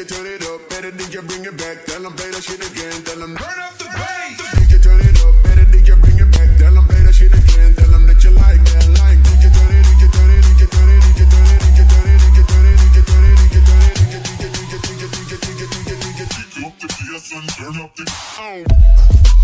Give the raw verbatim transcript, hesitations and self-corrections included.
turn it up, better D J bring it back. Tell them play that shit again. Tell them turn up the bass. D J turn it up, better D J bring it back. Tell them play that shit again. Tell them that you like that, like D J turn it, D J turn it, D J turn it, D J turn it, D J turn it, D J turn it, D J turn it, D J turn it, D J turn it, D J turn it, D J turn it, D J turn it, D J turn it, D J turn it, D J turn it, D J turn it, D J turn it, D J turn it, D J turn it,